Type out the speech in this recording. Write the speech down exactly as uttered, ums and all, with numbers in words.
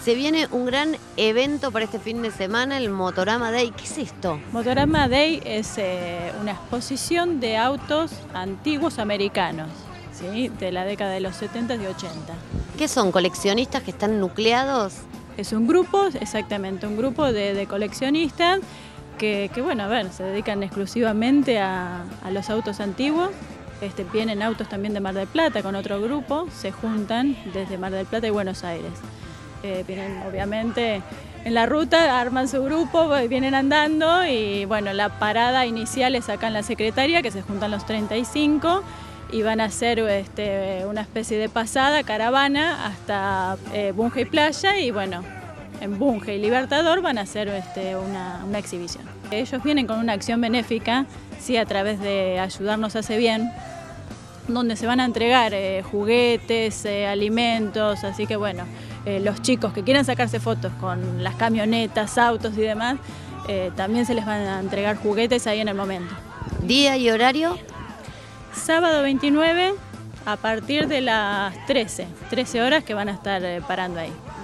Se viene un gran evento para este fin de semana, el Motorama Day. ¿Qué es esto? Motorama Day es eh, una exposición de autos antiguos americanos, ¿sí? De la década de los setenta y ochenta. ¿Qué son? ¿Coleccionistas que están nucleados? Es un grupo, exactamente, un grupo de, de coleccionistas que, que, bueno, a ver, se dedican exclusivamente a, a los autos antiguos. Este, vienen autos también de Mar del Plata con otro grupo, se juntan desde Mar del Plata y Buenos Aires. Eh, vienen obviamente en la ruta, arman su grupo, vienen andando y bueno, la parada inicial es acá en la Secretaría, que se juntan los treinta y cinco y van a hacer este, una especie de pasada, caravana hasta eh, Bunge y Playa y bueno, en Bunge y Libertador van a hacer este, una, una exhibición. Ellos vienen con una acción benéfica, sí, a través de Ayudarnos Hace Bien, donde se van a entregar eh, juguetes, eh, alimentos, así que bueno, eh, los chicos que quieran sacarse fotos con las camionetas, autos y demás, eh, también se les van a entregar juguetes ahí en el momento. ¿Día y horario? Sábado veintinueve a partir de las trece, trece horas que van a estar eh, parando ahí.